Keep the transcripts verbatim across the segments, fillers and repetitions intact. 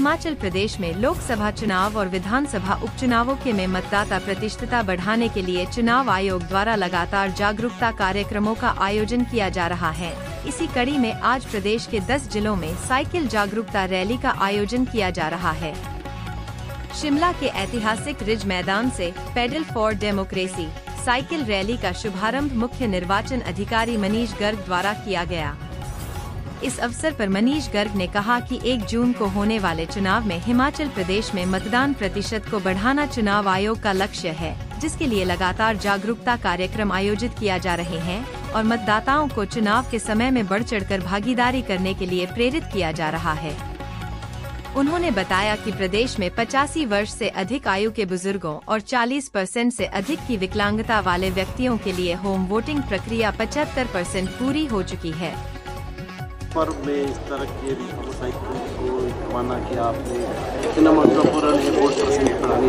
हिमाचल प्रदेश में लोकसभा चुनाव और विधानसभा उपचुनावों के में मतदाता प्रतिशतता बढ़ाने के लिए चुनाव आयोग द्वारा लगातार जागरूकता कार्यक्रमों का आयोजन किया जा रहा है। इसी कड़ी में आज प्रदेश के दस जिलों में साइकिल जागरूकता रैली का आयोजन किया जा रहा है। शिमला के ऐतिहासिक रिज मैदान से pedal for democracy cycle rally का शुभारंभ मुख्य निर्वाचन अधिकारी मनीष गर्ग द्वारा किया गया। इस अवसर पर मनीष गर्ग ने कहा कि एक जून को होने वाले चुनाव में हिमाचल प्रदेश में मतदान प्रतिशत को बढ़ाना चुनाव आयोग का लक्ष्य है, जिसके लिए लगातार जागरूकता कार्यक्रम आयोजित किया जा रहे हैं और मतदाताओं को चुनाव के समय में बढ़ चढ़कर भागीदारी करने के लिए प्रेरित किया जा रहा है। उन्होंने बताया कि प्रदेश में पचासी वर्ष से अधिक आयु के बुजुर्गों और चालीस परसेंट से अधिक की विकलांगता वाले व्यक्तियों के लिए होम वोटिंग प्रक्रिया पचहत्तर परसेंट पूरी हो चुकी है। पर्व में इस तरह के मोटरसाइकिल को माना कि आपने कितना महत्वपूर्ण है वोट परसेंट बढ़ाने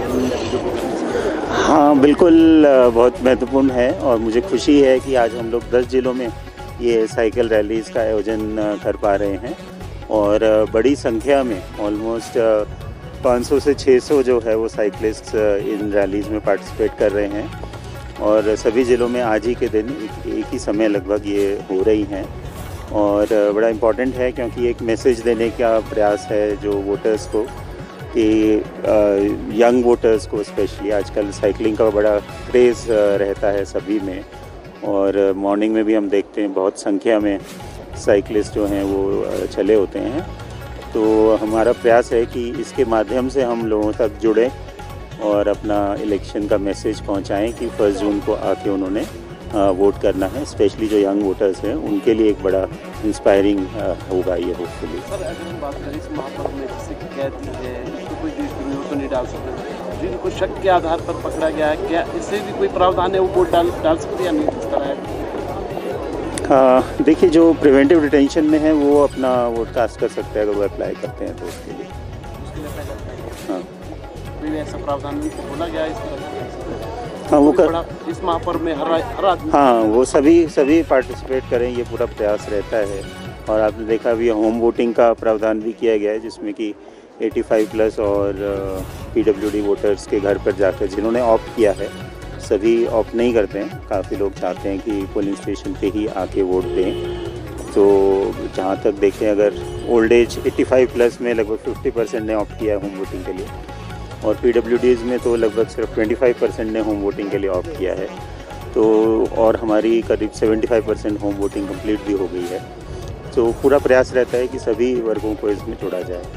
की? हाँ, बिल्कुल बहुत महत्वपूर्ण है और मुझे खुशी है कि आज हम लोग दस जिलों में ये साइकिल रैलीज़ का आयोजन कर पा रहे हैं और बड़ी संख्या में ऑलमोस्ट पाँच सौ से छह सौ जो है वो साइकिलिस्ट इन रैलीज़ में पार्टिसिपेट कर रहे हैं और सभी ज़िलों में आज ही के दिन एक, एक ही समय लगभग ये हो रही हैं और बड़ा इम्पॉर्टेंट है क्योंकि एक मैसेज देने का प्रयास है जो वोटर्स को कि यंग वोटर्स को स्पेशली आजकल साइकिलिंग का बड़ा क्रेज़ रहता है सभी में और मॉर्निंग में भी हम देखते हैं बहुत संख्या में साइकिलिस्ट जो हैं वो चले होते हैं। तो हमारा प्रयास है कि इसके माध्यम से हम लोगों तक जुड़ें और अपना इलेक्शन का मैसेज पहुंचाएं कि फर्स्ट जून को आके उन्होंने वोट करना है। स्पेशली जो यंग वोटर्स हैं उनके लिए एक बड़ा इंस्पायरिंग होगा ये होपफुली। सर, अगर हम बात करें इस महापर्व में जैसे कहती है इसको कोई डिस्ट्रीब्यूटर तो नहीं डाल सकते, जिनको शक के आधार पर पकड़ा गया है, क्या इससे भी कोई प्रावधान है वो वोट डाल डाल सकते या नहीं? इस तरह है। हाँ, देखिए जो प्रिवेंटिव डिटेंशन में है वो अपना वोट कास्ट कर सकते हैं अगर वो अप्लाई करते हैं तो उसके लिए उसके लिए अप्लाई करते हैं। हाँ, कोई ऐसा प्रावधान नहीं तो बोला गया इस तरह? हाँ वो कर इस महापर्व में हर हर आदमी हाँ वो सभी सभी पार्टिसिपेट करें, ये पूरा प्रयास रहता है। और आपने देखा अभी होम वोटिंग का प्रावधान भी किया गया है जिसमें कि पचासी प्लस और पीडब्ल्यूडी वोटर्स के घर पर जाकर जिन्होंने ऑप्ट किया है, सभी ऑप्ट नहीं करते हैं, काफ़ी लोग चाहते हैं कि पोलिंग स्टेशन पे ही आके वोट दें। तो जहाँ तक देखें अगर ओल्ड एज पचासी प्लस में लगभग पचास परसेंट ने ऑप्ट किया है होम वोटिंग के लिए और पीडब्ल्यूडीज़ में तो लगभग सिर्फ पच्चीस परसेंट ने होम वोटिंग के लिए ऑप्ट किया है। तो और हमारी करीब पचहत्तर परसेंट होम वोटिंग कंप्लीट भी हो गई है। तो पूरा प्रयास रहता है कि सभी वर्गों को इसमें जोड़ा जाए।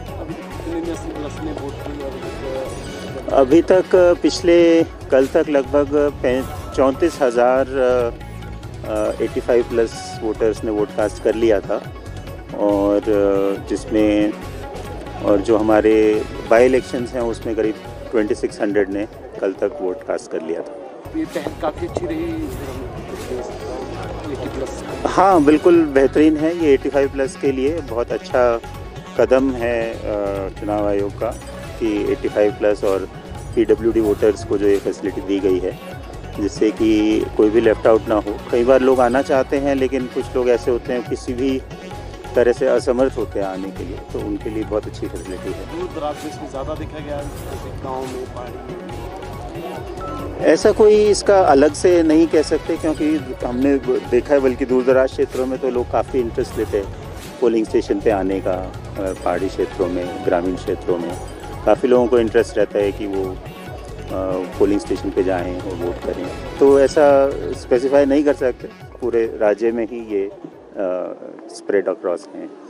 अभी तक पिछले कल तक लगभग चौंतीस हज़ार पचासी प्लस वोटर्स ने वोट कास्ट कर लिया था और जिसमें और जो हमारे बाई इलेक्शंस हैं उसमें करीब छब्बीस सौ ने कल तक वोट कास्ट कर लिया था। ये पहल काफ़ी अच्छी रही। हाँ, बिल्कुल बेहतरीन है। ये पचासी प्लस के लिए बहुत अच्छा कदम है चुनाव आयोग का कि पचासी प्लस और पीडब्ल्यूडी वोटर्स को जो ये फैसिलिटी दी गई है जिससे कि कोई भी लेफ़्ट आउट ना हो। कई बार लोग आना चाहते हैं लेकिन कुछ लोग ऐसे होते हैं किसी भी तरह से असमर्थ होते हैं आने के लिए, तो उनके लिए बहुत अच्छी फैसिलिटी है। दूर दराज में इसमें ज़्यादा देखा गया है, गाँव में, पहाड़ी में? ऐसा कोई इसका अलग से नहीं कह सकते क्योंकि हमने देखा है बल्कि दूर दराज क्षेत्रों में तो लोग काफ़ी इंटरेस्ट लेते हैं पोलिंग स्टेशन पे आने का। पहाड़ी क्षेत्रों में, ग्रामीण क्षेत्रों में काफ़ी लोगों को इंटरेस्ट रहता है कि वो पोलिंग स्टेशन पे जाएं और वोट करें। तो ऐसा स्पेसिफाई नहीं कर सकते, पूरे राज्य में ही ये स्प्रेड अक्रॉस हैं।